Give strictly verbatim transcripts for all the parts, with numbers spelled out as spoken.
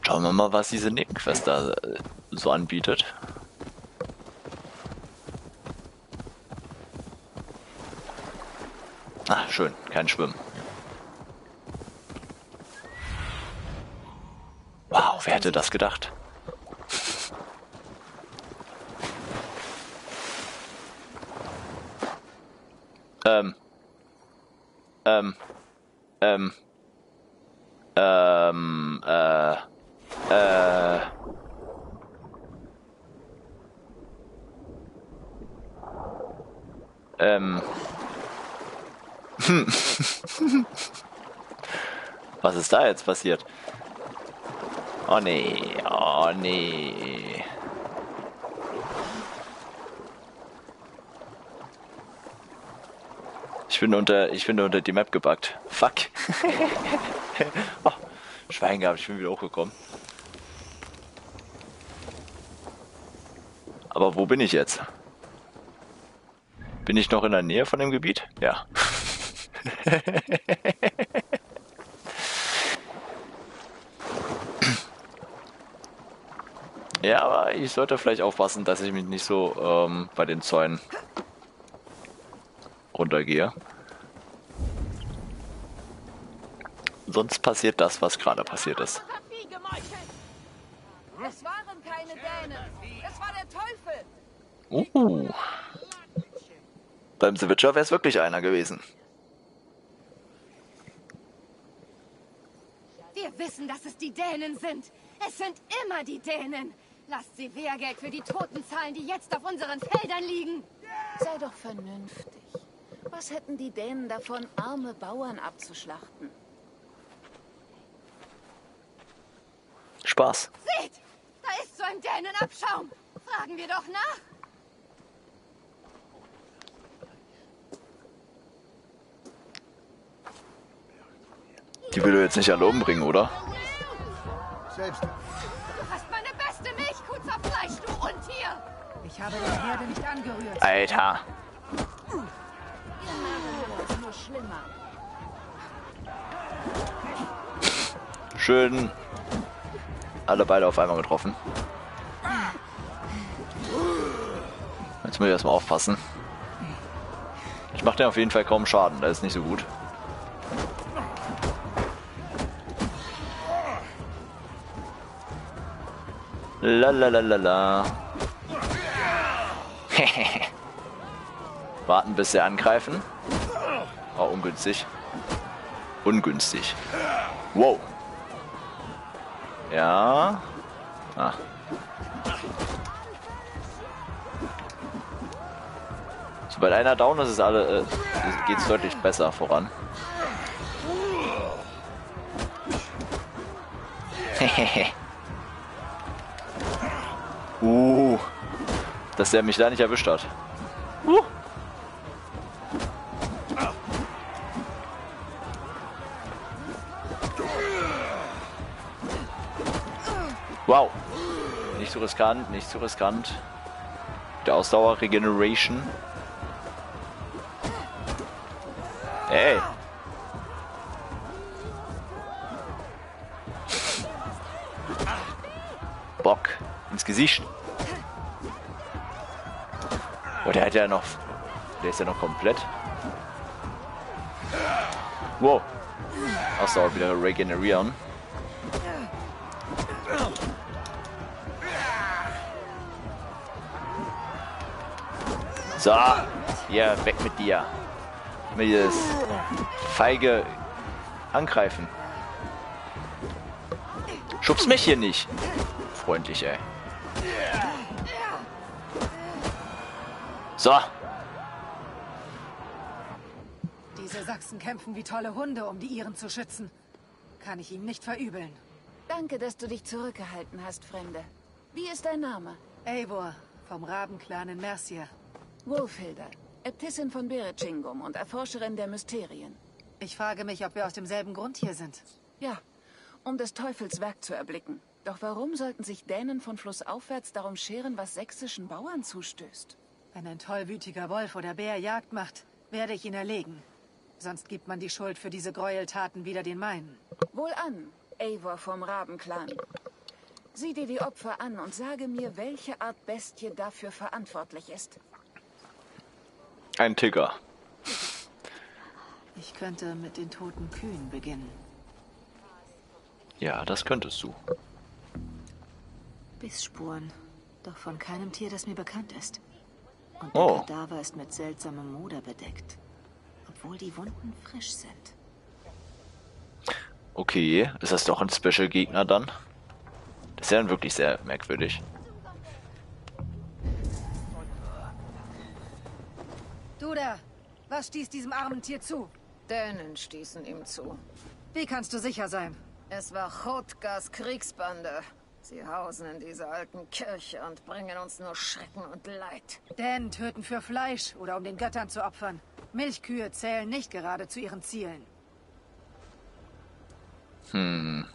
Schauen wir mal, was diese Nebenquest da äh, so anbietet. Ah, schön, kein Schwimmen. Wow, wer hätte das gedacht? ähm. Ähm. Ähm. Ähm. Äh. Äh. Ähm. Hm. Was ist da jetzt passiert? Oh nee, oh nee. Ich bin unter, ich bin unter die Map gebuggt. Fuck. Oh, Schwein gehabt, ich bin wieder hochgekommen. Aber wo bin ich jetzt? Bin ich noch in der Nähe von dem Gebiet? Ja. Ja, aber ich sollte vielleicht aufpassen, dass ich mich nicht so ähm, bei den Zäunen runtergehe. Sonst passiert das, was gerade passiert ist. Es waren keine Dänen. Es war der Teufel. Uh. Beim The Witcher wäre es wirklich einer gewesen. Wir wissen, dass es die Dänen sind. Es sind immer die Dänen. Lasst sie Wehrgeld für die Toten zahlen, die jetzt auf unseren Feldern liegen. Sei doch vernünftig. Was hätten die Dänen davon, arme Bauern abzuschlachten? Spaß. Seht, da ist so ein Dänenabschaum. Fragen wir doch nach. Die will du jetzt nicht alle umbringen, oder? Selbst. Du hast meine beste Milchkuh zerfleischt, du Untier. Ich habe der Herde nicht angerührt. Alter. Ihr machen es nur schlimmer. Schön. Alle beide auf einmal getroffen. Jetzt muss ich erstmal aufpassen. Ich mache dir auf jeden Fall kaum Schaden, das ist nicht so gut. Lalalala. Warten, bis sie angreifen. Oh, ungünstig. Ungünstig. Wow. Ja. Ah. Sobald einer down ist, ist alle, äh, geht es deutlich besser voran. uh, dass der mich da nicht erwischt hat. Uh. Wow. Nicht zu riskant, nicht zu riskant. Der Ausdauer Regeneration. Ey. Bock ins Gesicht. Oh, der hat ja noch. Der ist ja noch komplett. Wow. Ausdauer wieder regenerieren. So, hier, weg mit dir. Mit dieses feige Angreifen. Schubst mich hier nicht. Freundlich, ey. So. Diese Sachsen kämpfen wie tolle Hunde, um die ihren zu schützen. Kann ich ihm nicht verübeln. Danke, dass du dich zurückgehalten hast, Fremde. Wie ist dein Name? Eivor, vom Rabenclan in Mercia. Wolfhilda, Äbtissin von Berechingum und Erforscherin der Mysterien. Ich frage mich, ob wir aus demselben Grund hier sind. Ja, um des Teufels Werk zu erblicken. Doch warum sollten sich Dänen von flussaufwärts darum scheren, was sächsischen Bauern zustößt? Wenn ein tollwütiger Wolf oder Bär Jagd macht, werde ich ihn erlegen. Sonst gibt man die Schuld für diese Gräueltaten wieder den meinen. Wohlan, Eivor vom Rabenclan. Sieh dir die Opfer an und sage mir, welche Art Bestie dafür verantwortlich ist. Ein Tiger. Ich könnte mit den toten Kühen beginnen. Ja, das könntest du. Bissspuren. Doch von keinem Tier, das mir bekannt ist. Und der Oh. Kadaver ist mit seltsamem Moder bedeckt. Obwohl die Wunden frisch sind. Okay, ist das doch ein Special-Gegner dann? Das ist ja dann wirklich sehr merkwürdig. Du da! Was stieß diesem armen Tier zu? Dänen stießen ihm zu. Wie kannst du sicher sein? Es war Chotgas Kriegsbande. Sie hausen in dieser alten Kirche und bringen uns nur Schrecken und Leid. Dänen töten für Fleisch oder um den Göttern zu opfern. Milchkühe zählen nicht gerade zu ihren Zielen. Hm.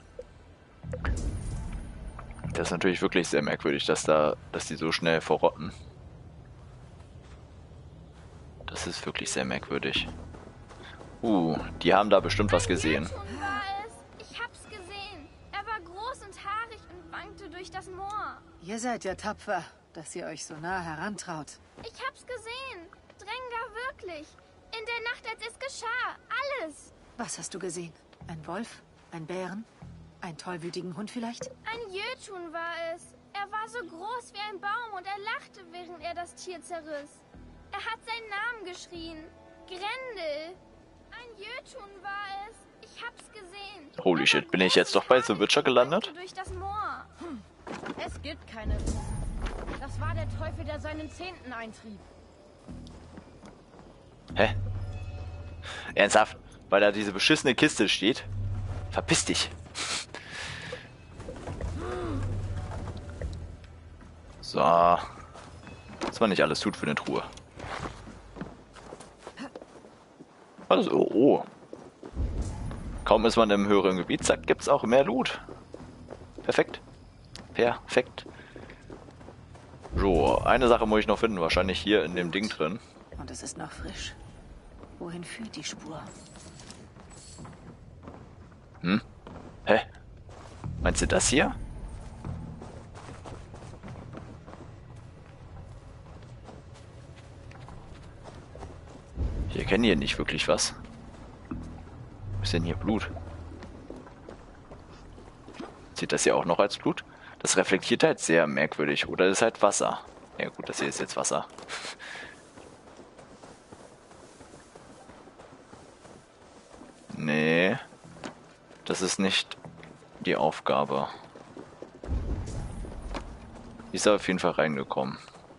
Das ist natürlich wirklich sehr merkwürdig, dass da, dass die so schnell verrotten. Das ist wirklich sehr merkwürdig. Uh, die haben da bestimmt was gesehen. Schon war es. Ich hab's gesehen. Er war groß und haarig und wankte durch das Moor. Ihr seid ja tapfer, dass ihr euch so nah herantraut. Ich hab's gesehen. Drengar wirklich. In der Nacht, als es geschah. Alles. Was hast du gesehen? Ein Wolf? Ein Bären? Einen tollwütigen Hund vielleicht? Ein Jötun war es. Er war so groß wie ein Baum und er lachte, während er das Tier zerriss. Er hat seinen Namen geschrien. Grendel. Ein Jötun war es. Ich hab's gesehen. Holy shit, bin ich jetzt doch bei The Witcher gelandet? Durch das Moor. Es gibt keine Riesen. Das war der Teufel, der seinen Zehnten eintrieb. Hä? Ernsthaft? Weil da diese beschissene Kiste steht? Verpiss dich. So. Was man nicht alles tut für eine Truhe. Also, oh. Kaum ist man im höheren Gebiet, zack, gibt's auch mehr Loot. Perfekt. Perfekt. So, eine Sache muss ich noch finden, wahrscheinlich hier in dem Ding drin. Und es ist noch frisch. Wohin führt die Spur? Hm? Hä? Meinst du das hier? Ich erkenne hier nicht wirklich was. Was ist denn hier Blut? Sieht das hier auch noch als Blut? Das reflektiert halt sehr merkwürdig. Oder das ist halt Wasser. Ja gut, das hier ist jetzt Wasser. Nee. Das ist nicht die Aufgabe. Die ist auf jeden Fall reingekommen.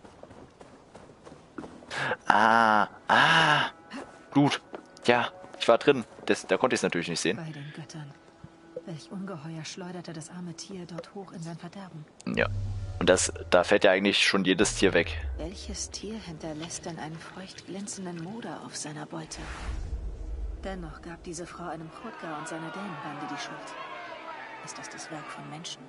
Ah, ah. Blut. Ja, ich war drin. Das, da konnte ich es natürlich nicht sehen. Bei den Göttern. Welch Ungeheuer schleuderte das arme Tier dort hoch in sein Verderben. Ja. Und das, da fällt ja eigentlich schon jedes Tier weg. Welches Tier hinterlässt denn einen feucht glänzenden Moder auf seiner Beute? Dennoch gab diese Frau einem Chotgar und seiner Dänenbande die Schuld. Ist das das Werk von Menschen?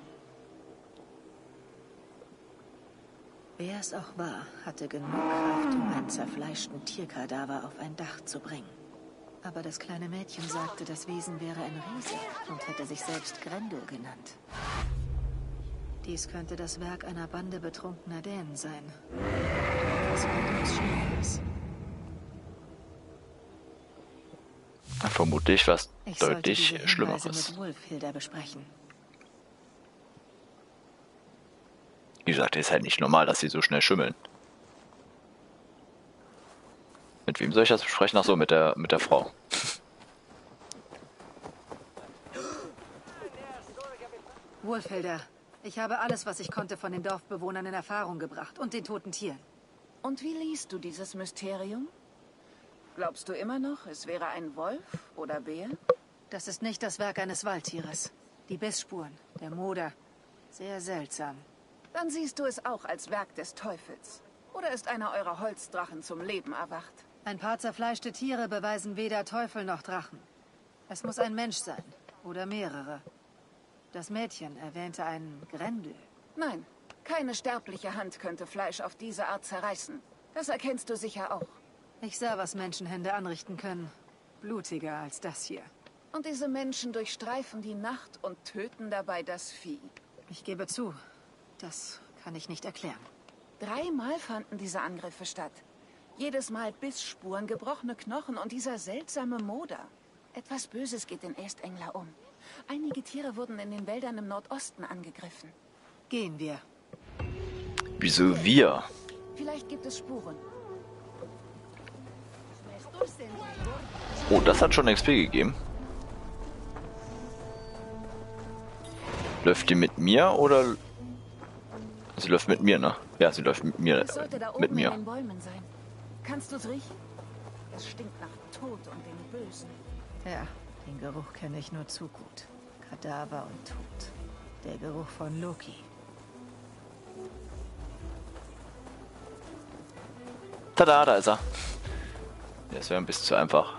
Wer es auch war, hatte genug Kraft, um einen zerfleischten Tierkadaver auf ein Dach zu bringen. Aber das kleine Mädchen sagte, das Wesen wäre ein Riese und hätte sich selbst Grendel genannt. Dies könnte das Werk einer Bande betrunkener Dänen sein. Das weitaus Schlimmeres. Vermutlich was Ich sollte deutlich diese Hinweise Schlimmeres. mit Wulfhilda besprechen. Wie gesagt, ist halt nicht normal, dass sie so schnell schimmeln. Mit wem soll ich das besprechen? Ach so, mit der, mit der Frau. Wulfhilda, ich habe alles, was ich konnte, von den Dorfbewohnern in Erfahrung gebracht und den toten Tieren. Und wie liest du dieses Mysterium? Glaubst du immer noch, es wäre ein Wolf oder Bär? Das ist nicht das Werk eines Waldtieres. Die Bissspuren, der Moder. Sehr seltsam. Dann siehst du es auch als Werk des Teufels. Oder ist einer eurer Holzdrachen zum Leben erwacht? Ein paar zerfleischte Tiere beweisen weder Teufel noch Drachen. Es muss ein Mensch sein. Oder mehrere. Das Mädchen erwähnte einen Grendel. Nein, keine sterbliche Hand könnte Fleisch auf diese Art zerreißen. Das erkennst du sicher auch. Ich sah, was Menschenhände anrichten können. Blutiger als das hier. Und diese Menschen durchstreifen die Nacht und töten dabei das Vieh. Ich gebe zu, das kann ich nicht erklären. Dreimal fanden diese Angriffe statt. Jedes Mal Bissspuren, gebrochene Knochen und dieser seltsame Moder. Etwas Böses geht in Estengler um. Einige Tiere wurden in den Wäldern im Nordosten angegriffen. Gehen wir. Wieso wir? Vielleicht gibt es Spuren. Oh, das hat schon X P gegeben. Läuft die mit mir oder... Sie läuft mit mir, ne? Ja, sie läuft mit mir. Es sollte da oben Mit mir. in den Bäumen sein. Kannst du es riechen? Es stinkt nach Tod und dem Bösen. Ja, den Geruch kenne ich nur zu gut. Kadaver und Tod. Der Geruch von Loki. Tada, da ist er. Das wäre ein bisschen zu einfach.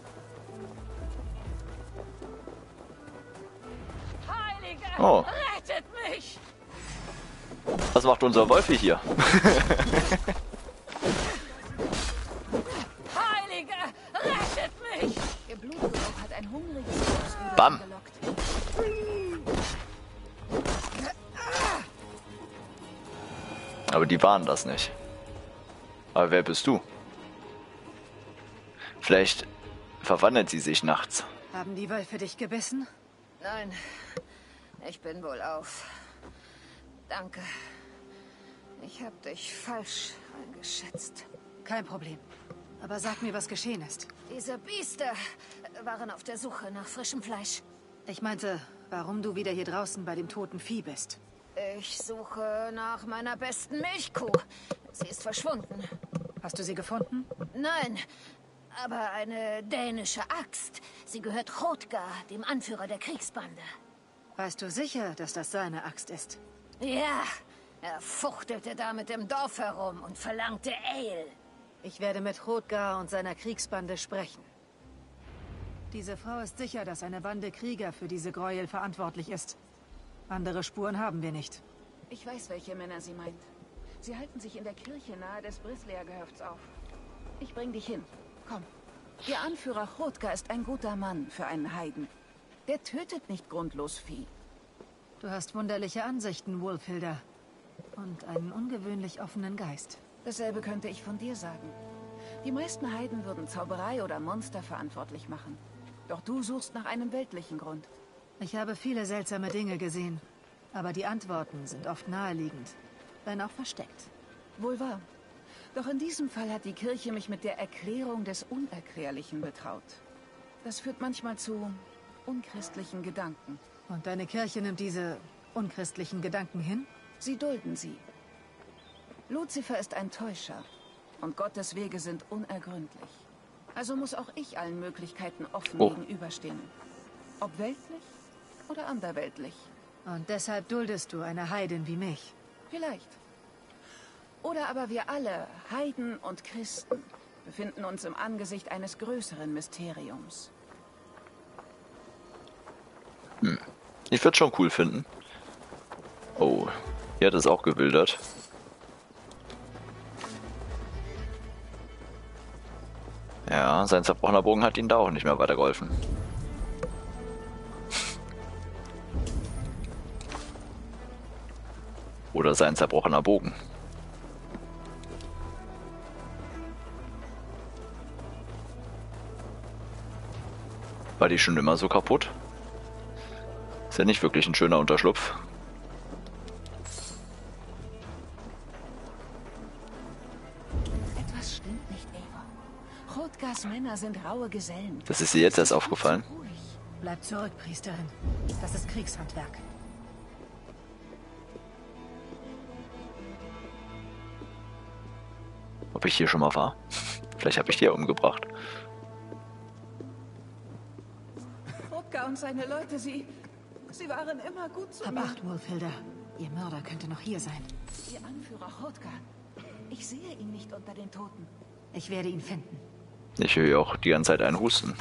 Heilige, Oh. rettet mich! Was macht unser Wolfi hier? Heilige, rettet mich! Ihr Blutgeruch hat ein hungriges Haus wieder Bam. gelockt. Aber die waren das nicht. Aber wer bist du? Vielleicht verwandelt sie sich nachts. Haben die Wölfe dich gebissen? Nein, ich bin wohl auf. Danke. Ich habe dich falsch eingeschätzt. Kein Problem. Aber sag mir, was geschehen ist. Diese Biester waren auf der Suche nach frischem Fleisch. Ich meinte, warum du wieder hier draußen bei dem toten Vieh bist. Ich suche nach meiner besten Milchkuh. Sie ist verschwunden. Hast du sie gefunden? Nein, aber eine dänische Axt. Sie gehört Hrothgar, dem Anführer der Kriegsbande. Weißt du sicher, dass das seine Axt ist? Ja, er fuchtelte damit im Dorf herum und verlangte Ale. Ich werde mit Hrothgar und seiner Kriegsbande sprechen. Diese Frau ist sicher, dass eine Bande Krieger für diese Gräuel verantwortlich ist. Andere Spuren haben wir nicht. Ich weiß, welche Männer sie meint. Sie halten sich in der Kirche nahe des Brislea-Gehöfts auf. Ich bring dich hin. Komm. Ihr Anführer Hrothgar ist ein guter Mann für einen Heiden. Der tötet nicht grundlos Vieh. Du hast wunderliche Ansichten, Wolfhilda. Und einen ungewöhnlich offenen Geist. Dasselbe könnte ich von dir sagen. Die meisten Heiden würden Zauberei oder Monster verantwortlich machen. Doch du suchst nach einem weltlichen Grund. Ich habe viele seltsame Dinge gesehen. Aber die Antworten sind oft naheliegend. Wenn auch versteckt. Wohl wahr. Doch in diesem Fall hat die Kirche mich mit der Erklärung des Unerklärlichen betraut. Das führt manchmal zu unchristlichen Gedanken. Und deine Kirche nimmt diese unchristlichen Gedanken hin? Sie dulden sie. Luzifer ist ein Täuscher. Und Gottes Wege sind unergründlich. Also muss auch ich allen Möglichkeiten offen Oh. gegenüberstehen. Ob weltlich oder anderweltlich. Und deshalb duldest du eine Heidin wie mich. Vielleicht. Oder aber wir alle, Heiden und Christen, befinden uns im Angesicht eines größeren Mysteriums. Ich würde schon cool finden. Oh, hier hat es auch gewildert. Ja, sein zerbrochener Bogen hat ihnen da auch nicht mehr weitergeholfen. Oder sein zerbrochener Bogen. War die schon immer so kaputt? Ist ja nicht wirklich ein schöner Unterschlupf. Etwas stimmt nicht, Eva. Hrothgars Männer sind raue Gesellen. Das ist dir jetzt erst aufgefallen. Ruhig. Bleib zurück, Priesterin. Das ist Kriegshandwerk. Ob ich hier schon mal war? Vielleicht habe ich die ja umgebracht. Hrothgar und seine Leute, sie... Sie waren immer gut zu Hab mir. Acht, Wolfhilda. Ihr Mörder könnte noch hier sein. Ihr Anführer Hrothgar. Ich sehe ihn nicht unter den Toten. Ich werde ihn finden. Ich höre ja auch die ganze Zeit einen Husten.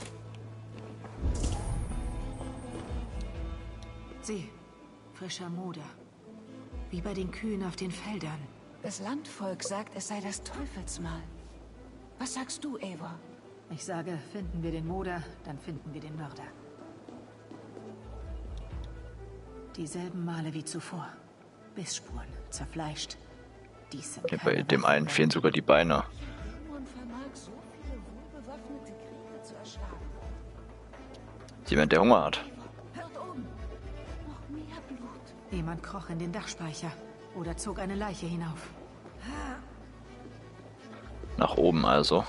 Sieh, frischer Moder. Wie bei den Kühen auf den Feldern. Das Landvolk sagt, es sei das Teufelsmahl. Was sagst du, Eivor? Ich sage, finden wir den Moder, dann finden wir den Mörder. Dieselben Male wie zuvor. Bissspuren, zerfleischt. Dies sind Ja, keine bei dem einen Waffen fehlen sogar die Beine. Man vermag so viele wohlbewaffnete Krieger zu erschlagen. Jemand, der Hunger hat. Dort oben. Noch mehr Blut. Jemand kroch in den Dachspeicher oder zog eine Leiche hinauf. Nach oben also.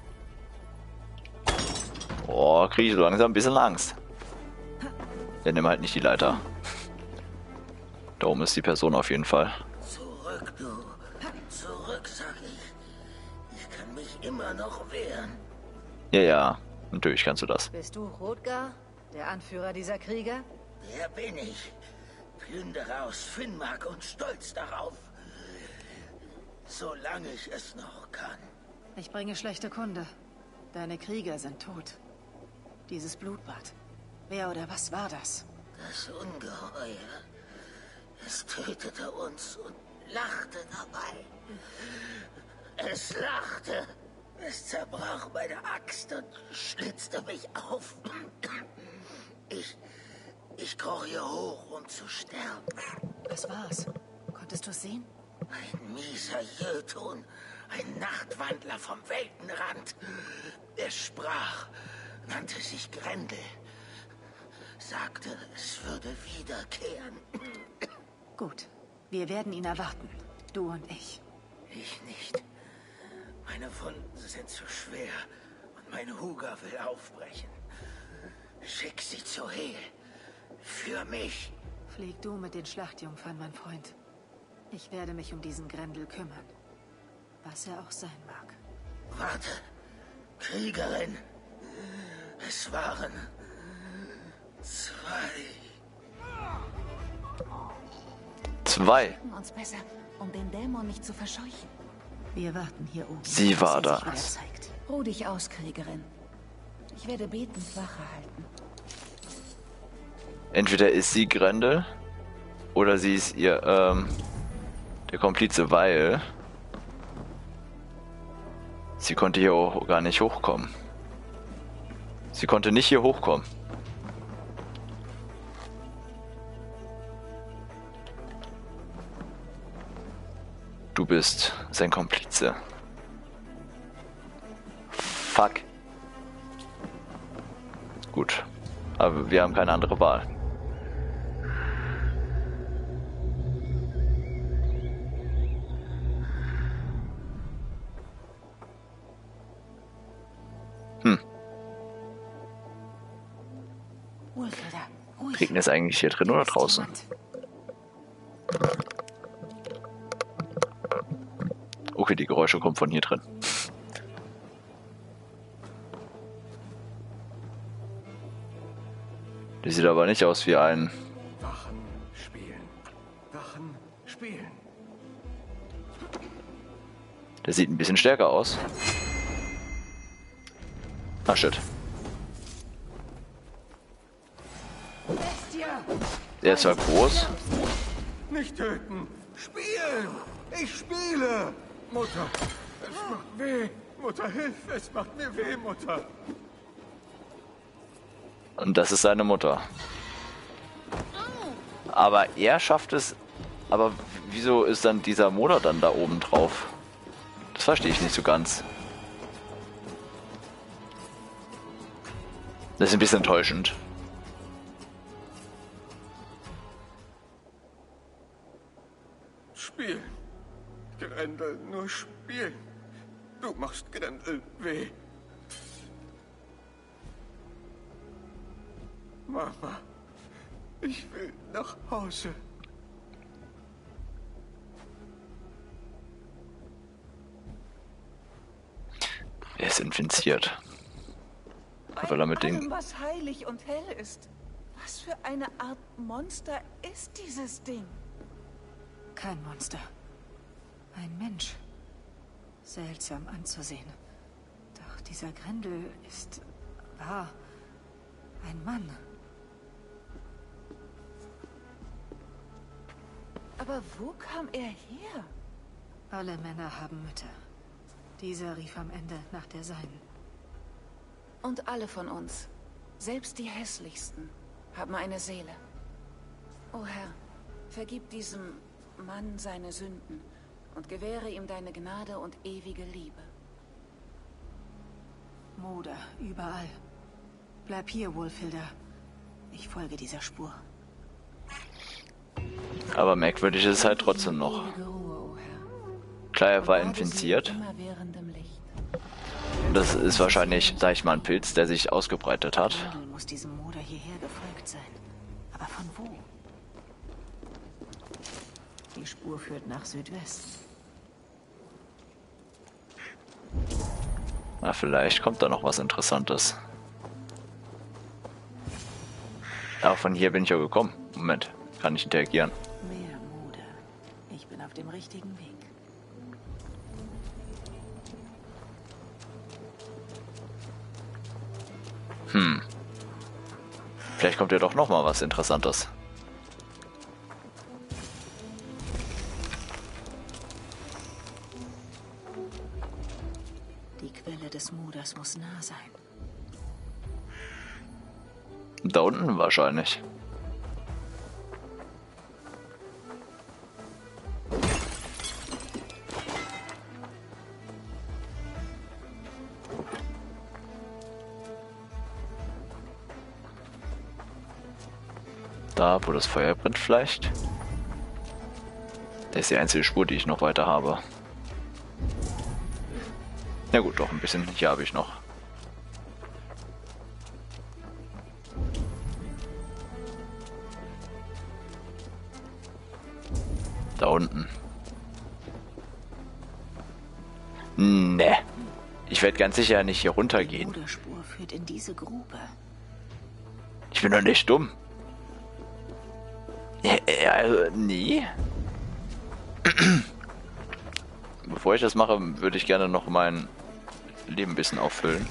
Oh, kriege ich so langsam ein bisschen Angst. Wir nehmen halt nicht die Leiter. Da oben ist die Person auf jeden Fall. Zurück, du. Zurück, sag ich. Ich kann mich immer noch wehren. Ja, ja, natürlich kannst du das. Bist du Hrothgar, der Anführer dieser Krieger? Der bin ich. Plünderer aus Finnmark und stolz darauf. Solange ich es noch kann. Ich bringe schlechte Kunde. Deine Krieger sind tot. Dieses Blutbad. Wer oder was war das? Das Ungeheuer. Es tötete uns und lachte dabei. Es lachte. Es zerbrach meine Axt und schlitzte mich auf. Ich... Ich kroch hier hoch, um zu sterben. Was war's? Konntest du es sehen? Ein mieser Jötun, ein Nachtwandler vom Weltenrand. Er sprach, nannte sich Grendel. Sagte, es würde wiederkehren. Gut, wir werden ihn erwarten. Du und ich. Ich nicht. Meine Wunden sind zu schwer und mein Huger will aufbrechen. Schick sie zu Hehl. Für mich. Flieg du mit den Schlachtjungfern, mein Freund. Ich werde mich um diesen Grendel kümmern. Was er auch sein mag. Warte. Kriegerin. Es waren... zwei. Zwei. Wir uns besser, um den Dämon nicht zu verscheuchen. Wir warten hier oben. Sie war bis er sich das. wieder zeigt. Ruh dich aus, Kriegerin. Ich werde betend Wache halten. Entweder ist sie Grendel oder sie ist ihr, ähm, der Komplize, weil sie konnte hier auch gar nicht hochkommen. Sie konnte nicht hier hochkommen. Du bist sein Komplize. Fuck. Gut. Aber wir haben keine andere Wahl. Hm. Ulfelder, ruhig. Regnet es eigentlich hier drin oder Ist draußen? jemand? Okay, die Geräusche kommen von hier drin. Die sieht aber nicht aus wie ein... Wachen spielen. Wachen spielen. Der sieht ein bisschen stärker aus. Ah, shit. Der ist zwar groß. Nicht töten. Spielen. Ich spiele. Mutter, es macht weh. Mutter, hilf. Es macht mir weh, Mutter. Und das ist seine Mutter. Aber er schafft es... Aber wieso ist dann dieser Motor dann da oben drauf? Das verstehe ich nicht so ganz. Das ist ein bisschen enttäuschend. Spielen. Grendel, nur spielen. Du machst Grendel weh. Mama, ich will nach Hause. Er ist infiziert. Weil er mit allem, den... was heilig und hell ist. Was für eine Art Monster ist dieses Ding? Kein Monster. Ein Mensch. Seltsam anzusehen. Doch dieser Grendel ist wahr. Ein Mann. Aber wo kam er her? Alle Männer haben Mütter. Dieser rief am Ende nach der seinen. Und alle von uns, selbst die hässlichsten, haben eine Seele. O Herr, vergib diesem Mann seine Sünden und gewähre ihm deine Gnade und ewige Liebe. Moder, überall. Bleib hier, Wolfhilda. Ich folge dieser Spur. Aber merkwürdig ist es halt trotzdem noch. Ewige Ruhe, o Herr. Klar, er war Bade sie infiziert. in immerwährendem Licht. Das ist wahrscheinlich, sag ich mal, ein Pilz, der sich ausgebreitet hat. Grendel muss diesem Moder hierher gefolgt sein. Aber von wo? Die Spur führt nach Südwest. Na, vielleicht kommt da noch was Interessantes. Ja, von hier bin ich ja gekommen. Moment, kann ich interagieren. Mehr Moder. Ich bin auf dem richtigen Weg. Hm. Vielleicht kommt ja doch noch mal was Interessantes. Die Quelle des Moders muss nah sein. Da unten wahrscheinlich. Da, wo das Feuer brennt vielleicht. Das ist die einzige Spur, die ich noch weiter habe. Na gut, doch ein bisschen. Hier habe ich noch. Da unten. Ne. Ich werde ganz sicher nicht hier runtergehen. Die Moderspur führt in diese Grube. Ich bin doch nicht dumm. Ja, also, nee. Bevor ich das mache, würde ich gerne noch mein Leben ein bisschen auffüllen.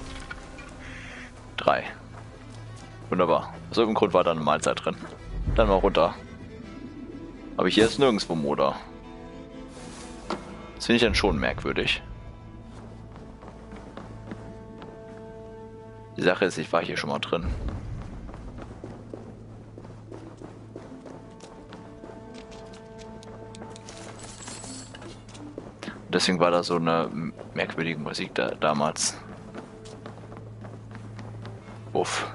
Drei. Wunderbar. Aus irgendeinem Grund war da eine Mahlzeit drin. Dann mal runter. Aber hier ist nirgendwo Moder. Das finde ich dann schon merkwürdig. Die Sache ist, ich war hier schon mal drin. Deswegen war da so eine merkwürdige Musik da damals. Uff.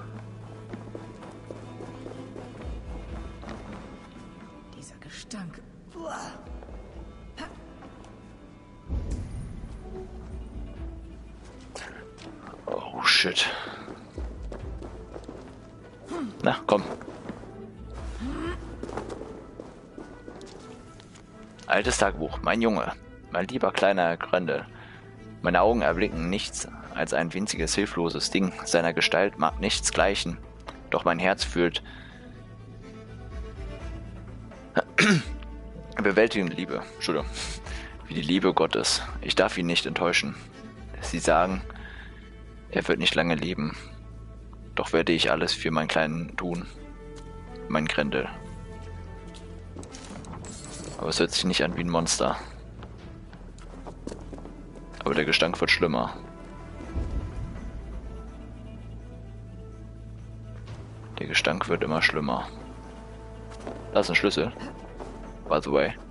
Dieser Gestank. Oh shit. Na, komm. Altes Tagebuch, mein Junge. Mein lieber kleiner Grendel, meine Augen erblicken nichts als ein winziges, hilfloses Ding. Seiner Gestalt mag nichts gleichen, doch mein Herz fühlt bewältigende Liebe, Entschuldigung, wie die Liebe Gottes. Ich darf ihn nicht enttäuschen. Sie sagen, er wird nicht lange leben, doch werde ich alles für meinen Kleinen tun, mein Grendel. Aber es hört sich nicht an wie ein Monster. Aber der Gestank wird schlimmer. Der Gestank wird immer schlimmer. Da ist ein Schlüssel. By the way.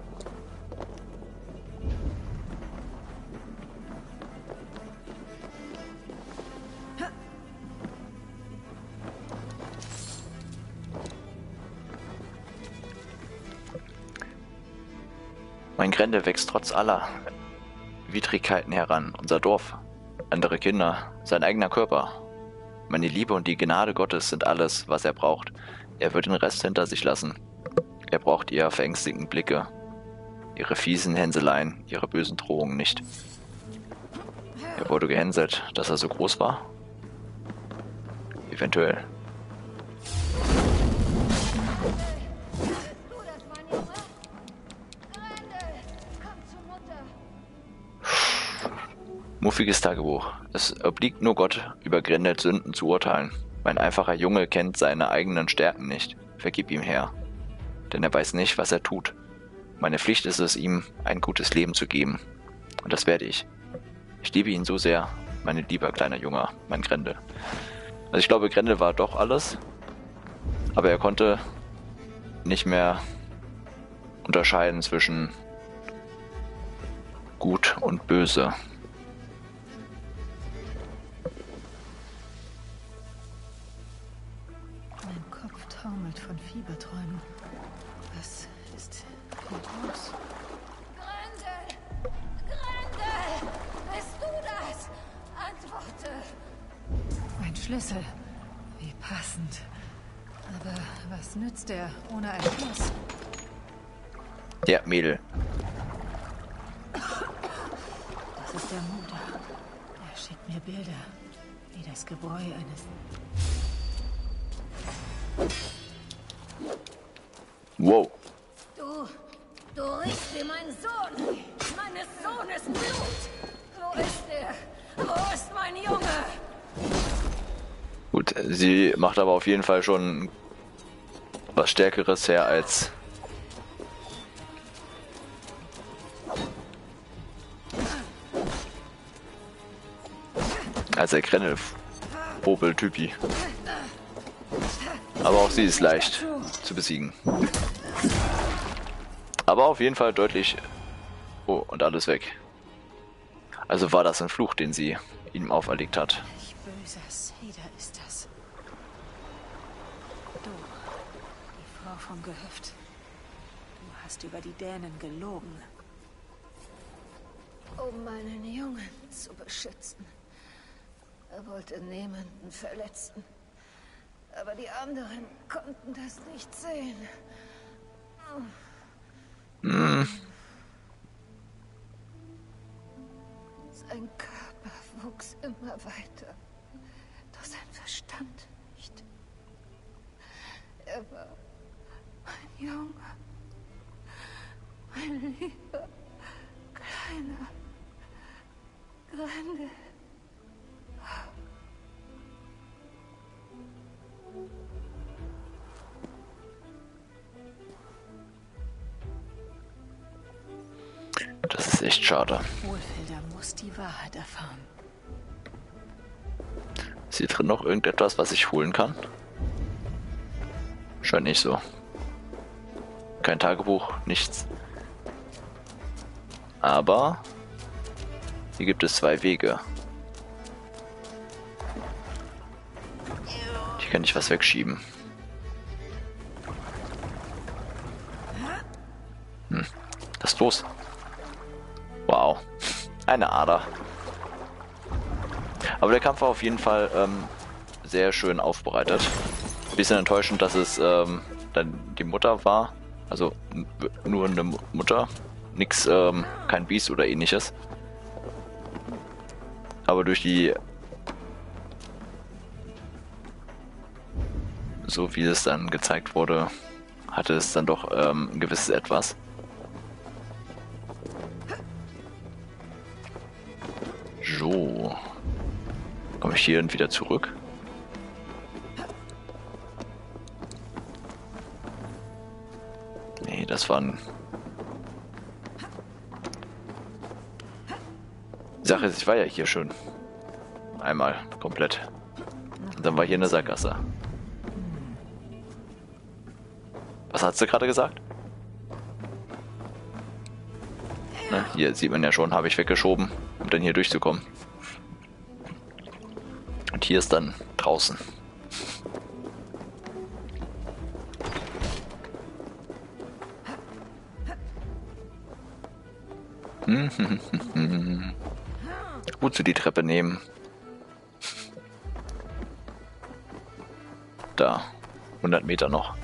Mein Grendel wächst trotz aller Widrigkeiten heran, unser Dorf, andere Kinder, sein eigener Körper. Meine Liebe und die Gnade Gottes sind alles, was er braucht. Er wird den Rest hinter sich lassen. Er braucht ihre verängstigenden Blicke, ihre fiesen Hänseleien, ihre bösen Drohungen nicht. Er wurde gehänselt, dass er so groß war? Eventuell. Muffiges Tagebuch. Es obliegt nur Gott, über Grendels Sünden zu urteilen. Mein einfacher Junge kennt seine eigenen Stärken nicht. Vergib ihm, Herr. Denn er weiß nicht, was er tut. Meine Pflicht ist es, ihm ein gutes Leben zu geben. Und das werde ich. Ich liebe ihn so sehr, mein lieber kleiner Junge, mein Grendel. Also ich glaube, Grendel war doch alles. Aber er konnte nicht mehr unterscheiden zwischen gut und böse. Mein Kopf taumelt von Fieberträumen. Was ist hier los? Grendel! Grendel! Bist du das? Antworte! Ein Schlüssel. Wie passend. Aber was nützt er ohne ein Schloss? Ja, Mädel. Das ist der Mutter. Er schickt mir Bilder. Wie das Gebräu eines... Wow. Du, du riechst wie mein Sohn. Meines Sohnes Blut. Wo ist er? Wo ist mein Junge? Gut, sie macht aber auf jeden Fall schon was Stärkeres her als als der Grendel-Popel-Typi. Aber auch sie ist leicht zu besiegen. Aber auf jeden Fall deutlich... Oh, und alles weg. Also war das ein Fluch, den sie ihm auferlegt hat. Welch böser Seder ist das. Du, die Frau vom Gehöft. Du hast über die Dänen gelogen. Um meinen Jungen zu beschützen. Er wollte niemanden verletzen. Aber die anderen konnten das nicht sehen. Hm. Sein Körper wuchs immer weiter. Doch sein Verstand nicht. Er war mein Junge. Mein lieber, kleiner Grendel. Das ist echt schade. Wohlfelder muss die Wahrheit erfahren. Ist hier drin noch irgendetwas, was ich holen kann? Scheint nicht so. Kein Tagebuch, nichts. Aber hier gibt es zwei Wege. Hier kann ich was wegschieben. Hm. Was ist los? Wow. Eine Ader. Aber der Kampf war auf jeden Fall ähm, sehr schön aufbereitet. Bisschen enttäuschend, dass es ähm, dann die Mutter war. Also nur eine Mutter. Nix, ähm, kein Biest oder ähnliches. Aber durch die... So wie es dann gezeigt wurde, hatte es dann doch ähm, ein gewisses Etwas. So. Komme ich hier wieder zurück? Nee, das waren... Die Sache ist, ich war ja hier schon. Einmal komplett. Und dann war hier eine Sackgasse. Was hat sie gerade gesagt? Ne, hier sieht man ja schon, habe ich weggeschoben, um dann hier durchzukommen. Und hier ist dann draußen. Wozu die Treppe nehmen? Da, hundert Meter noch.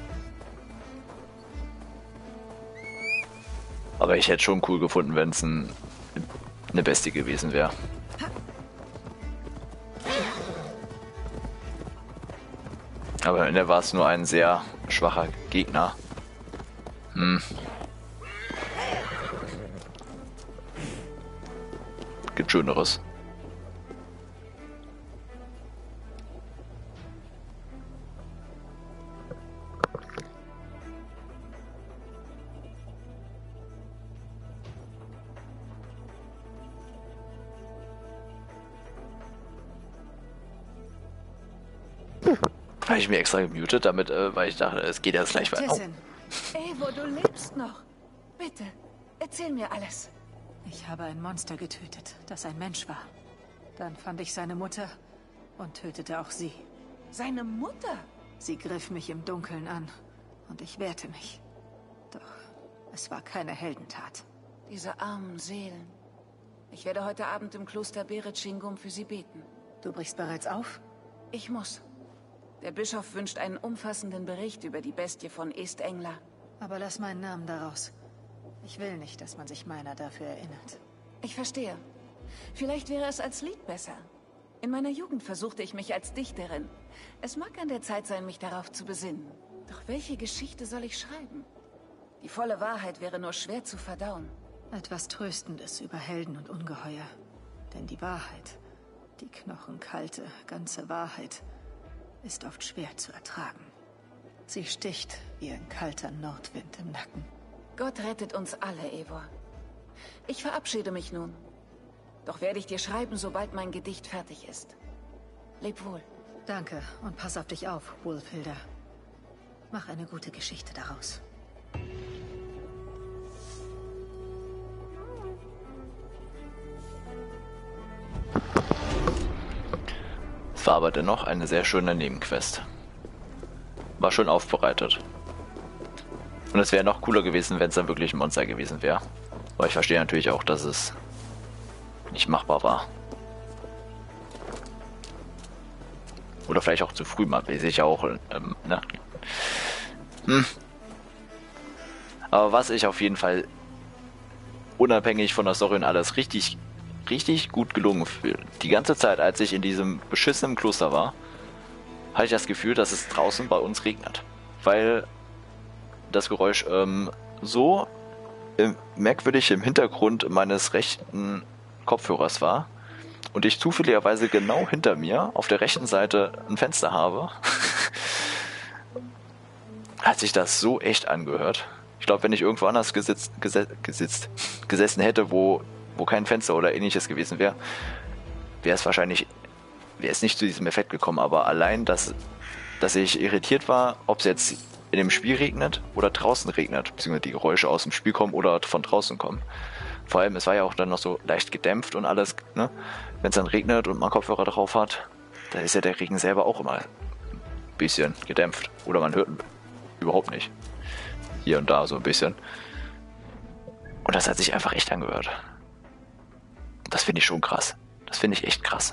Aber ich hätte schon cool gefunden, wenn es ein, eine Bestie gewesen wäre. Aber am Ende war es nur ein sehr schwacher Gegner. Hm. Gibt Schöneres. Habe ich mir extra gemutet, damit, äh, weil ich dachte, es geht jetzt gleich weiter. Oh. Eivor, du lebst noch. Bitte, erzähl mir alles. Ich habe ein Monster getötet, das ein Mensch war. Dann fand ich seine Mutter und tötete auch sie. Seine Mutter? Sie griff mich im Dunkeln an und ich wehrte mich. Doch es war keine Heldentat. Diese armen Seelen. Ich werde heute Abend im Kloster Beret Shingum für sie beten. Du brichst bereits auf? Ich muss. Der Bischof wünscht einen umfassenden Bericht über die Bestie von East Engla. Aber lass meinen Namen daraus. Ich will nicht, dass man sich meiner dafür erinnert. Ich verstehe. Vielleicht wäre es als Lied besser. In meiner Jugend versuchte ich mich als Dichterin. Es mag an der Zeit sein, mich darauf zu besinnen. Doch welche Geschichte soll ich schreiben? Die volle Wahrheit wäre nur schwer zu verdauen. Etwas Tröstendes über Helden und Ungeheuer. Denn die Wahrheit, die knochenkalte, ganze Wahrheit, ist oft schwer zu ertragen. Sie sticht wie ein kalter Nordwind im Nacken. Gott rettet uns alle, Eivor. Ich verabschiede mich nun. Doch werde ich dir schreiben, sobald mein Gedicht fertig ist. Leb wohl. Danke und pass auf dich auf, Wolfhilda. Mach eine gute Geschichte daraus. Es war aber dennoch eine sehr schöne Nebenquest. War schön aufbereitet. Und es wäre noch cooler gewesen, wenn es dann wirklich ein Monster gewesen wäre. Aber ich verstehe natürlich auch, dass es nicht machbar war. Oder vielleicht auch zu früh, mal weiß ich auch. Ähm, ne? hm. Aber was ich auf jeden Fall unabhängig von der Story und alles richtig, richtig gut gelungen fühle. Die ganze Zeit, als ich in diesem beschissenen Kloster war, hatte ich das Gefühl, dass es draußen bei uns regnet. Weil das Geräusch ähm, so im, merkwürdig im Hintergrund meines rechten Kopfhörers war und ich zufälligerweise genau hinter mir auf der rechten Seite ein Fenster habe, hat sich das so echt angehört. Ich glaube, wenn ich irgendwo anders gesitzt, gesetz, gesitzt, gesessen hätte, wo, wo kein Fenster oder ähnliches gewesen wäre, wäre es wahrscheinlich wäre es nicht zu diesem Effekt gekommen. Aber allein, dass, dass ich irritiert war, ob es jetzt in dem Spiel regnet oder draußen regnet, beziehungsweise die Geräusche aus dem Spiel kommen oder von draußen kommen. Vor allem, es war ja auch dann noch so leicht gedämpft und alles, ne? Wenn es dann regnet und man Kopfhörer drauf hat, dann ist ja der Regen selber auch immer ein bisschen gedämpft. Oder man hört überhaupt nicht. Hier und da so ein bisschen. Und das hat sich einfach echt angehört. Das finde ich schon krass. Das finde ich echt krass.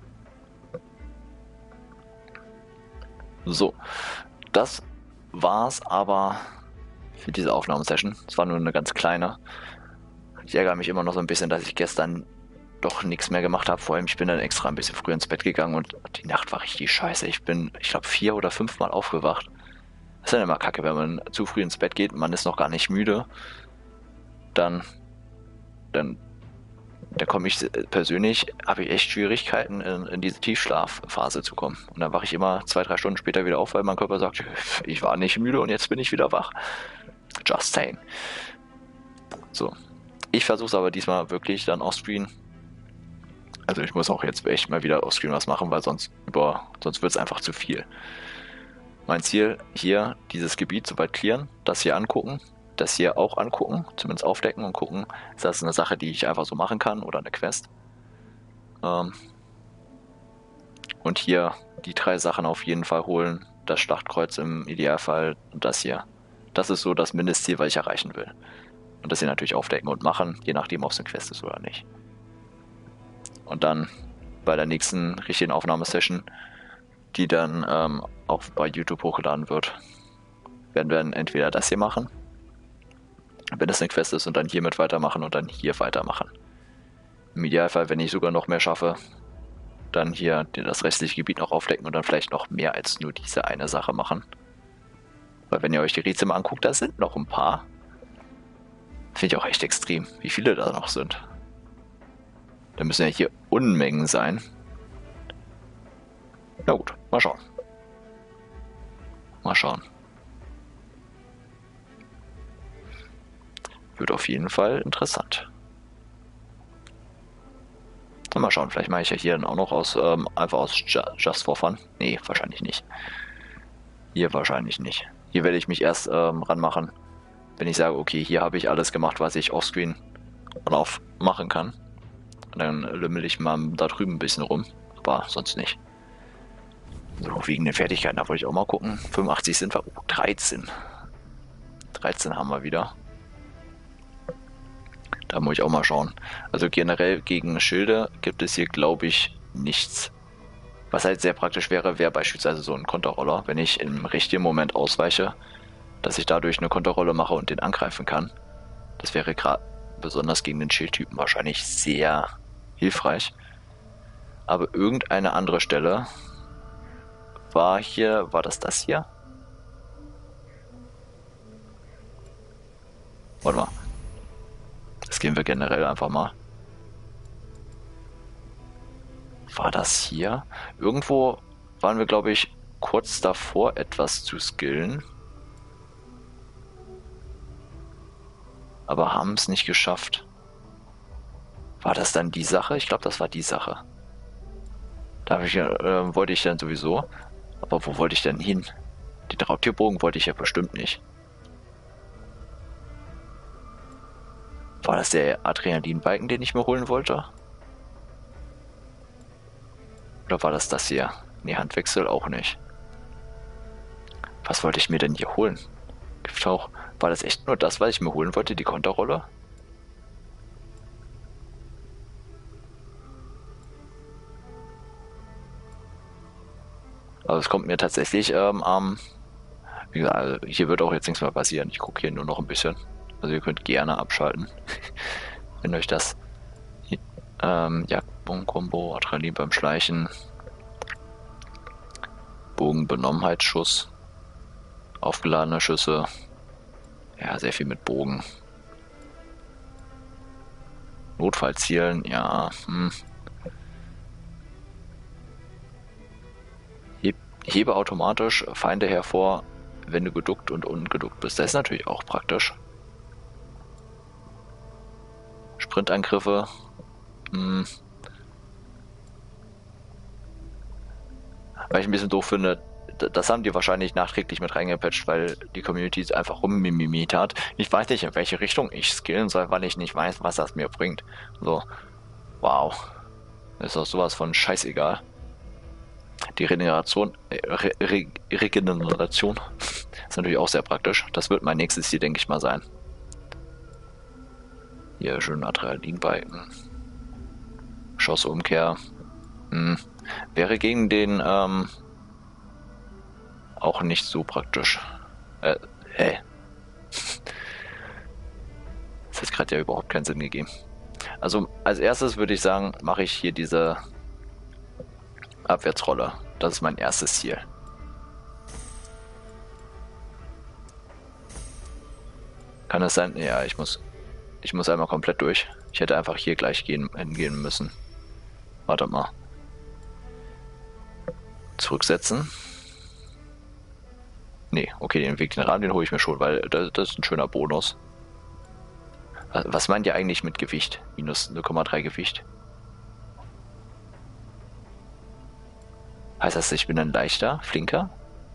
So, das war's aber für diese Aufnahmesession. Es war nur eine ganz kleine. Ich ärgere mich immer noch so ein bisschen, dass ich gestern doch nichts mehr gemacht habe. Vor allem, ich bin dann extra ein bisschen früher ins Bett gegangen und die Nacht war richtig scheiße. Ich bin, ich glaube, vier oder fünf Mal aufgewacht. Das ist dann immer kacke, wenn man zu früh ins Bett geht und man ist noch gar nicht müde. Dann, dann, da komme ich persönlich, habe ich echt Schwierigkeiten, in, in diese Tiefschlafphase zu kommen. Und dann wache ich immer zwei, drei Stunden später wieder auf, weil mein Körper sagt, ich war nicht müde und jetzt bin ich wieder wach. Just saying. So. Ich versuche es aber diesmal wirklich dann offscreen. Also ich muss auch jetzt echt mal wieder offscreen was machen, weil sonst über, sonst wird es einfach zu viel. Mein Ziel hier, dieses Gebiet soweit clearen, das hier angucken, das hier auch angucken, zumindest aufdecken und gucken, ist das eine Sache, die ich einfach so machen kann oder eine Quest. Ähm und hier die drei Sachen auf jeden Fall holen, das Schlachtkreuz im Idealfall und das hier. Das ist so das Mindestziel, was ich erreichen will. Und das hier natürlich aufdecken und machen, je nachdem, ob es eine Quest ist oder nicht. Und dann bei der nächsten richtigen Aufnahmesession, die dann ähm, auch bei YouTube hochgeladen wird, werden wir dann entweder das hier machen, wenn es eine Quest ist, und dann hiermit weitermachen und dann hier weitermachen. Im Idealfall, wenn ich sogar noch mehr schaffe, dann hier das restliche Gebiet noch aufdecken und dann vielleicht noch mehr als nur diese eine Sache machen. Weil wenn ihr euch die Rätsel mal anguckt, da sind noch ein paar. Finde ich auch echt extrem, wie viele da noch sind. Da müssen ja hier Unmengen sein. Na gut, mal schauen. Mal schauen. Wird auf jeden Fall interessant. Und mal schauen, vielleicht mache ich ja hier dann auch noch aus, ähm, einfach aus Just for Fun. Nee, wahrscheinlich nicht. Hier wahrscheinlich nicht. Hier Hier werde ich mich erst ähm, ranmachen, wenn ich sage, okay, hier habe ich alles gemacht, was ich offscreen und auf machen kann. Und dann lümmel ich mal da drüben ein bisschen rum, aber sonst nicht. So, wegen den Fertigkeiten, da wollte ich auch mal gucken. fünfundachtzig sind wir, oh, dreizehn. dreizehn haben wir wieder. Da muss ich auch mal schauen. Also generell gegen Schilde gibt es hier, glaube ich, nichts. Was halt sehr praktisch wäre, wäre beispielsweise so ein Konterroller, wenn ich im richtigen Moment ausweiche, dass ich dadurch eine Konterrolle mache und den angreifen kann. Das wäre gerade besonders gegen den Schildtypen wahrscheinlich sehr hilfreich. Aber irgendeine andere Stelle war hier, war das das hier? Warte mal. Das gehen wir generell einfach mal. War das hier? Irgendwo waren wir, glaube ich, kurz davor, etwas zu skillen. Aber haben es nicht geschafft. War das dann die Sache? Ich glaube, das war die Sache. Da ich, äh, wollte ich dann sowieso. Aber wo wollte ich denn hin? Den Raubtierbogen wollte ich ja bestimmt nicht. War das der Adrenalinbalken, den ich mir holen wollte? Oder war das das hier? Nee, Handwechsel auch nicht. Was wollte ich mir denn hier holen? Gifthauch. War das echt nur das, was ich mir holen wollte? Die Konterrolle? Aber es kommt mir tatsächlich ähm, am... Wie gesagt, also hier wird auch jetzt nichts mehr passieren. Ich gucke hier nur noch ein bisschen. Also ihr könnt gerne abschalten, wenn euch das... Ähm, Jagdbogen-Kombo, Adrenalin beim Schleichen, Bogenbenommenheitsschuss, aufgeladene Schüsse, ja, sehr viel mit Bogen. Notfallzielen, ja, hm. Heb, hebe automatisch Feinde hervor, wenn du geduckt und ungeduckt bist. Das ist natürlich auch praktisch. Sprintangriffe, hm. Weil ich ein bisschen doof finde, das haben die wahrscheinlich nachträglich mit reingepatcht, weil die Community es einfach rummimimiert hat. Ich weiß nicht, in welche Richtung ich skillen soll, weil ich nicht weiß, was das mir bringt. So, wow. Ist doch sowas von scheißegal. Die Regeneration, äh, Re Re Regeneration ist natürlich auch sehr praktisch. Das wird mein nächstes Ziel, denke ich mal, sein. Hier schön Adrenalinbalken. Schossumkehr. Hm. Wäre gegen den ähm, auch nicht so praktisch. Äh, hä? Das hat gerade ja überhaupt keinen Sinn gegeben. Also als erstes würde ich sagen, mache ich hier diese Abwärtsrolle. Das ist mein erstes Ziel. Kann es sein? Ja, ich muss ich muss einmal komplett durch. Ich hätte einfach hier gleich gehen, hingehen müssen. Warte mal. Zurücksetzen. Nee, okay, den Weg, den Rahmen, den hole ich mir schon, weil das, das ist ein schöner Bonus. Was meint ihr eigentlich mit Gewicht? Minus null Komma drei Gewicht? Heißt das, ich bin dann leichter, flinker?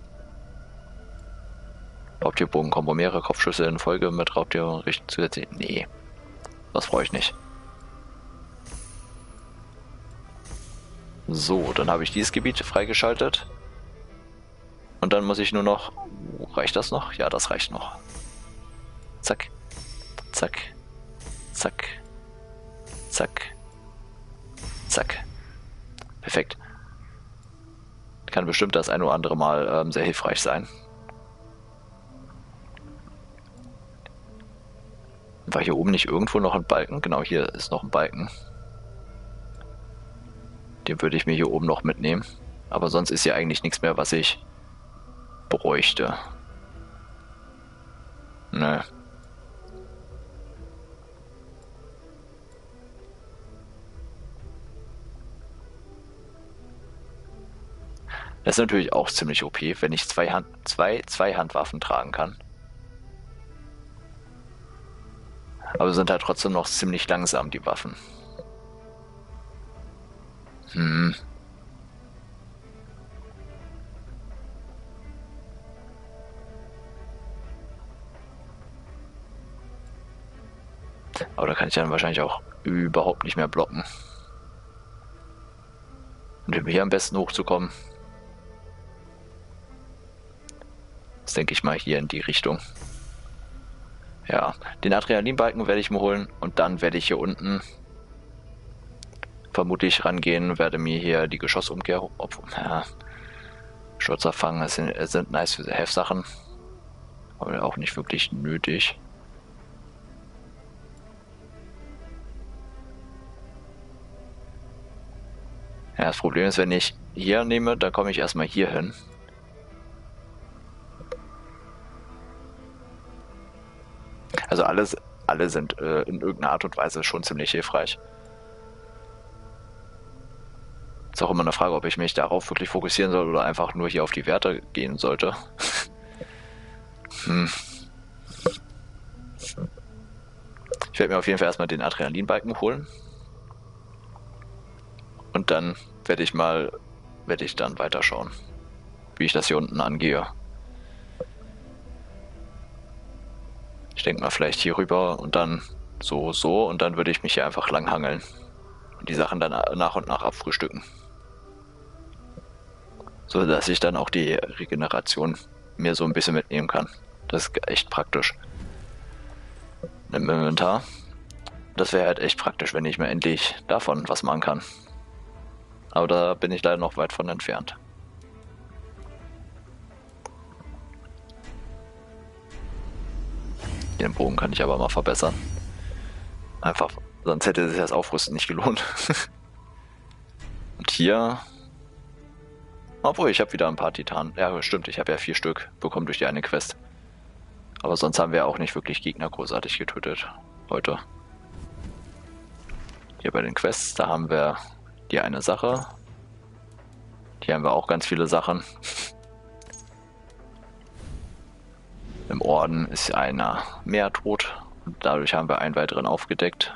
Raubtierbogen, Kombo, mehrere Kopfschüsse in Folge mit Raubtier richten zusätzlich. Nee, das brauche ich nicht. So, dann habe ich dieses Gebiet freigeschaltet. Und dann muss ich nur noch... Reicht das noch? Ja, das reicht noch. Zack. Zack. Zack. Zack. Zack. Perfekt. Kann bestimmt das ein oder andere Mal ähm, sehr hilfreich sein. War hier oben nicht irgendwo noch ein Balken? Genau, hier ist noch ein Balken. Den würde ich mir hier oben noch mitnehmen. Aber sonst ist hier eigentlich nichts mehr, was ich bräuchte. Nö. Das ist natürlich auch ziemlich O P, wenn ich zwei, Hand, zwei, zwei Handwaffen tragen kann. Aber sind halt trotzdem noch ziemlich langsam, die Waffen. Hm. Aber da kann ich dann wahrscheinlich auch überhaupt nicht mehr blocken. Und um hier am besten hochzukommen, das denke ich mal hier in die Richtung. Ja, den Adrenalinbalken werde ich mir holen und dann werde ich hier unten vermutlich rangehen, werde mir hier die Geschossumkehr, obwohl, ja, Schürzer fangen, das sind, das sind nice für Have-Sachen, aber auch nicht wirklich nötig. Ja, das Problem ist, wenn ich hier nehme, dann komme ich erstmal hier hin. Also alles, alle sind äh, in irgendeiner Art und Weise schon ziemlich hilfreich. Ist auch immer eine Frage, ob ich mich darauf wirklich fokussieren soll oder einfach nur hier auf die Werte gehen sollte. hm. Ich werde mir auf jeden Fall erstmal den Adrenalinbalken holen. Und dann werde ich mal, werde ich dann weiterschauen, wie ich das hier unten angehe. Ich denke mal vielleicht hier rüber und dann so, so und dann würde ich mich hier einfach langhangeln und die Sachen dann nach und nach abfrühstücken. So dass ich dann auch die Regeneration mir so ein bisschen mitnehmen kann. Das ist echt praktisch. Im Inventar. Das wäre halt echt praktisch, wenn ich mir endlich davon was machen kann. Aber da bin ich leider noch weit von entfernt. Den Bogen kann ich aber mal verbessern. Einfach, sonst hätte sich das Aufrüsten nicht gelohnt. Und hier... Obwohl, ich habe wieder ein paar Titanen. Ja, stimmt, ich habe ja vier Stück bekommen durch die eine Quest. Aber sonst haben wir auch nicht wirklich Gegner großartig getötet heute. Hier bei den Quests, da haben wir die eine Sache. Hier haben wir auch ganz viele Sachen. Im Orden ist einer mehr tot und dadurch haben wir einen weiteren aufgedeckt.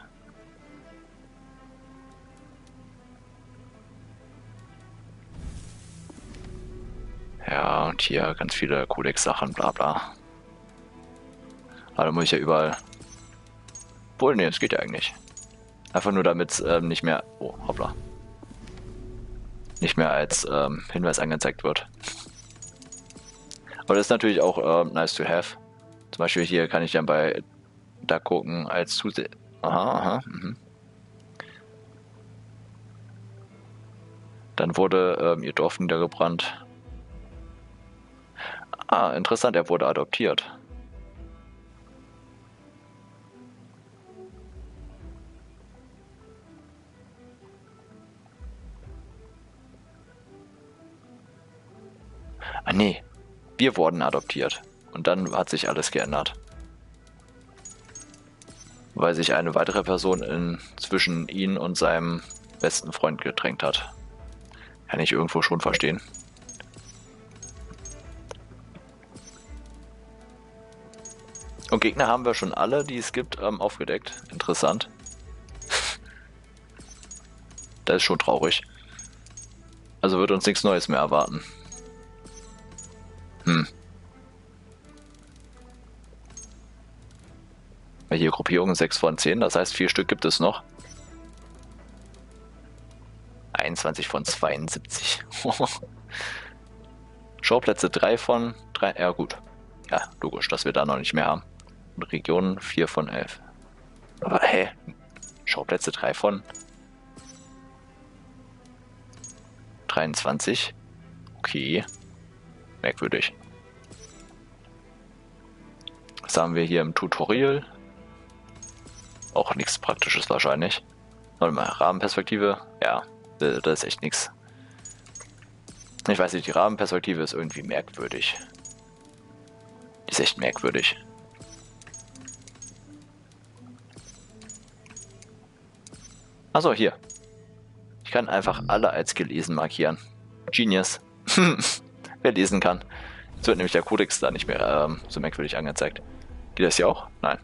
Ja, und hier ganz viele Codex-Sachen, bla bla. Aber da muss ich ja überall... Obwohl, nee, das geht ja eigentlich. Einfach nur damit es ähm, nicht mehr... Oh, hoppla. Nicht mehr als ähm, Hinweis angezeigt wird. Aber das ist natürlich auch ähm, nice to have. Zum Beispiel hier kann ich dann bei da gucken als Zuseh... Aha, aha, mhm. Dann wurde ähm, ihr Dorf niedergebrannt. Ah, interessant, er wurde adoptiert. Ah nee, wir wurden adoptiert. Und dann hat sich alles geändert. Weil sich eine weitere Person in, zwischen ihn und seinem besten Freund gedrängt hat. Kann ich irgendwo schon verstehen. Und Gegner haben wir schon alle, die es gibt, ähm, aufgedeckt. Interessant. Das ist schon traurig. Also wird uns nichts Neues mehr erwarten. Hm. Hier Gruppierungen sechs von zehn, das heißt vier Stück gibt es noch. einundzwanzig von zweiundsiebzig. Schauplätze drei von drei. Ja gut. Ja, logisch, dass wir da noch nicht mehr haben. Und Regionen vier von elf. Aber hä? Schauplätze drei von dreiundzwanzig? Okay. Merkwürdig. Was haben wir hier im Tutorial? Auch nichts Praktisches wahrscheinlich. Warte mal, Rahmenperspektive? Ja, das ist echt nichts. Ich weiß nicht, die Rahmenperspektive ist irgendwie merkwürdig. Die ist echt merkwürdig. Achso, hier. Ich kann einfach alle als gelesen markieren. Genius. Wer lesen kann. Jetzt wird nämlich der Codex da nicht mehr ähm, so merkwürdig angezeigt. Geht das hier auch? Nein.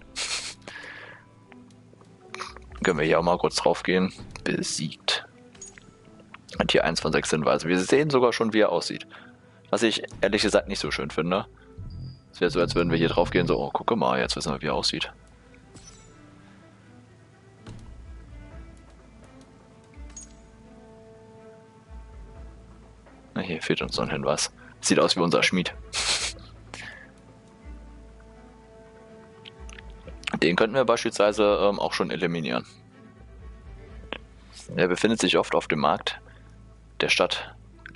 Können wir hier auch mal kurz drauf gehen. Besiegt. Und hier eins von sechs Hinweisen. Wir sehen sogar schon, wie er aussieht. Was ich ehrlich gesagt nicht so schön finde. Es wäre so, als würden wir hier drauf gehen, so, oh, gucke mal, jetzt wissen wir, wie er aussieht. Hier fehlt uns so ein Hinweis. Sieht aus wie unser Schmied. Den könnten wir beispielsweise ähm, auch schon eliminieren. Er befindet sich oft auf dem Markt der Stadt.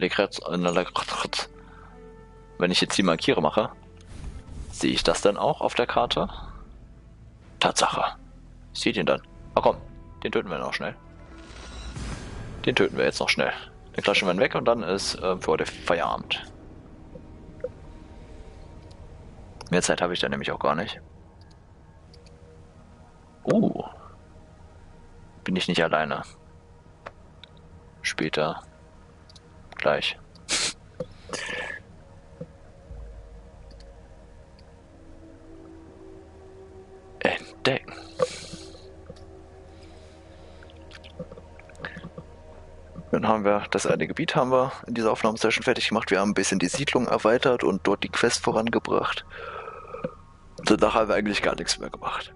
Wenn ich jetzt die Markiere mache, sehe ich das dann auch auf der Karte? Tatsache. Ich sehe den dann. Oh komm, den töten wir noch schnell. Den töten wir jetzt noch schnell. Dann klatschen wir ihn weg und dann ist äh, für heute Feierabend. Mehr Zeit habe ich da nämlich auch gar nicht. Uh. Bin ich nicht alleine. Später. Gleich. Entdecken. Dann haben wir das eine Gebiet haben wir in dieser Aufnahmesession fertig gemacht. Wir haben ein bisschen die Siedlung erweitert und dort die Quest vorangebracht. Danach haben wir eigentlich gar nichts mehr gemacht.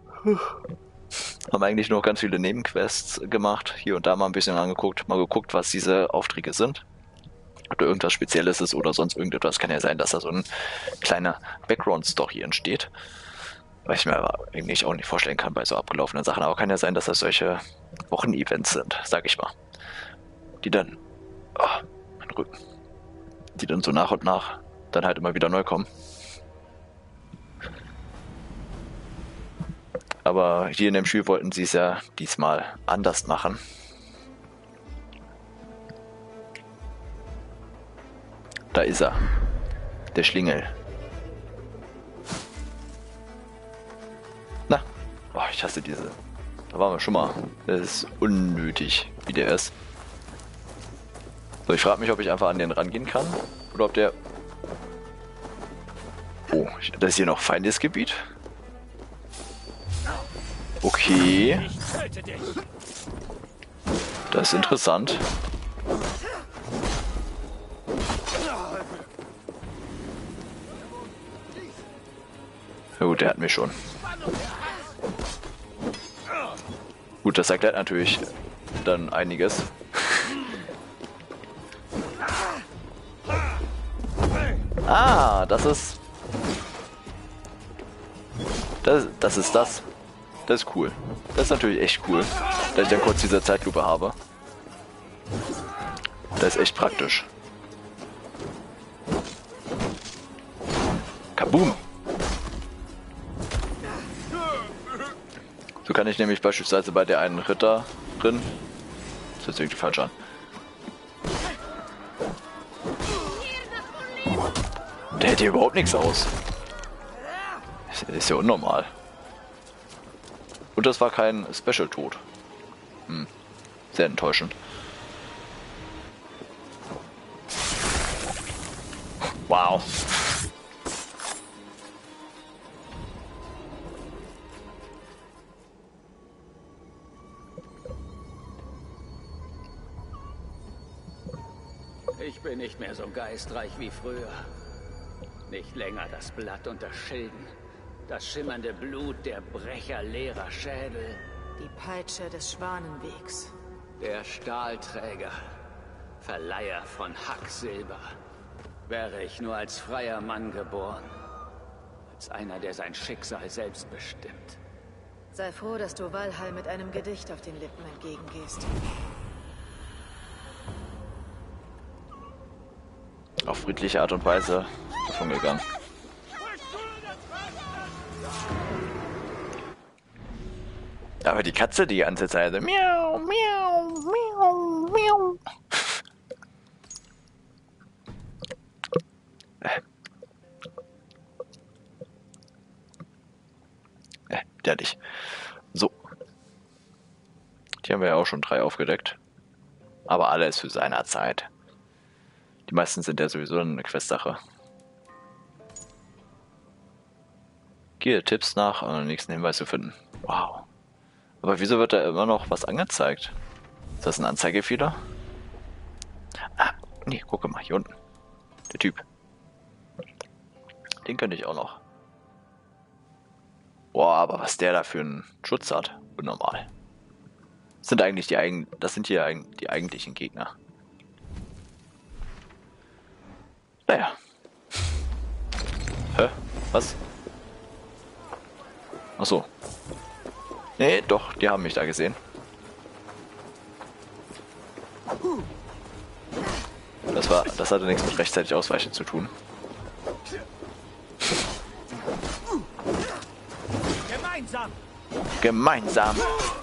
Haben eigentlich nur ganz viele Nebenquests gemacht. Hier und da mal ein bisschen angeguckt. Mal geguckt, was diese Aufträge sind. Ob da irgendwas Spezielles ist oder sonst irgendetwas. Kann ja sein, dass da so eine kleine Background-Story entsteht. Was ich mir aber eigentlich auch nicht vorstellen kann bei so abgelaufenen Sachen. Aber kann ja sein, dass das solche Wochen-Events sind, sag ich mal. Die dann, oh, mein Rücken, die dann so nach und nach dann halt immer wieder neu kommen. Aber hier in dem Spiel wollten sie es ja diesmal anders machen. Da ist er, der Schlingel. Na, oh, ich hasse diese. Da waren wir schon mal. Das ist unnötig, wie der ist. So, ich frage mich, ob ich einfach an den rangehen kann. Oder ob der... Oh, das ist hier noch Feindesgebiet. Okay. Das ist interessant. Ja gut, der hat mich schon. Gut, das erklärt natürlich dann einiges. Ah, das ist... Das, das ist das. Das ist cool. Das ist natürlich echt cool, dass ich dann kurz diese Zeitlupe habe. Das ist echt praktisch. Kaboom! So kann ich nämlich beispielsweise bei der einen Ritterin... Das hört sich irgendwie falsch an. Der hält hier überhaupt nichts aus. Ist ja unnormal. Und das war kein Special-Tod. Hm. Sehr enttäuschend. Wow. Ich bin nicht mehr so geistreich wie früher. Nicht länger das Blatt unter Schilden. Das schimmernde Blut der Brecher leerer Schädel. Die Peitsche des Schwanenwegs. Der Stahlträger. Verleiher von Hacksilber. Wäre ich nur als freier Mann geboren. Als einer, der sein Schicksal selbst bestimmt. Sei froh, dass du Valhall mit einem Gedicht auf den Lippen entgegengehst. Auf friedliche Art und Weise davon gegangen. Aber die Katze die ganze Zeit so miau, miau, miau, miau. Äh. Äh, der nicht. So. Die haben wir ja auch schon drei aufgedeckt. Aber alles zu seiner Zeit. Die meisten sind ja sowieso eine Questsache. Gehe Tipps nach, um den nächsten Hinweis zu finden. Wow. Aber wieso wird da immer noch was angezeigt? Ist das ein Anzeigefehler? Ah, nee, gucke mal, hier unten. Der Typ. Den könnte ich auch noch. Boah, aber was der da für einen Schutz hat. Unnormal. Das sind eigentlich die eigen, das sind hier die eigentlichen Gegner. Naja. Hä? Was? Ach so. Nee, doch, die haben mich da gesehen. Das war, das hatte nichts mit rechtzeitig ausweichen zu tun. Gemeinsam! Gemeinsam!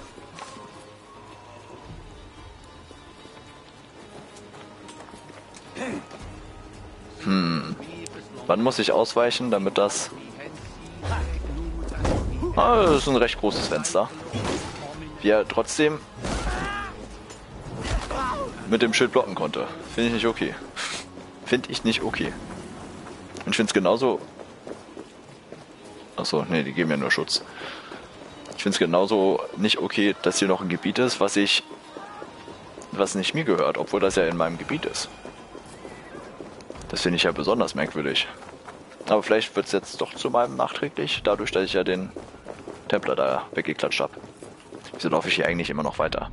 Hm. Wann muss ich ausweichen, damit das... Ah, das ist ein recht großes Fenster. Wie er trotzdem mit dem Schild blocken konnte. Finde ich nicht okay. Finde ich nicht okay. Und ich finde es genauso... Achso, nee, die geben ja nur Schutz. Ich finde es genauso nicht okay, dass hier noch ein Gebiet ist, was ich... was nicht mir gehört, obwohl das ja in meinem Gebiet ist. Das finde ich ja besonders merkwürdig. Aber vielleicht wird es jetzt doch zu meinem nachträglich, dadurch, dass ich ja den Templer da weggeklatscht habe. Wieso laufe ich hier eigentlich immer noch weiter?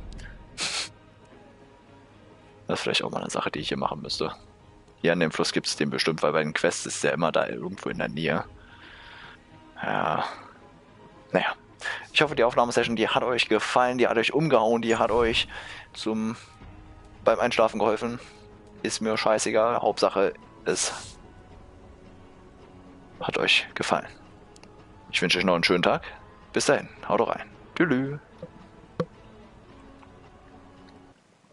Das ist vielleicht auch mal eine Sache, die ich hier machen müsste. Hier an dem Fluss gibt es den bestimmt, weil bei den Quests ist der immer da irgendwo in der Nähe. Ja. Naja. Ich hoffe, die Aufnahmesession, die hat euch gefallen, die hat euch umgehauen, die hat euch zum beim Einschlafen geholfen. Ist mir scheißegal. Hauptsache, es hat euch gefallen. Ich wünsche euch noch einen schönen Tag. Bis dahin. Haut rein. Tschüss.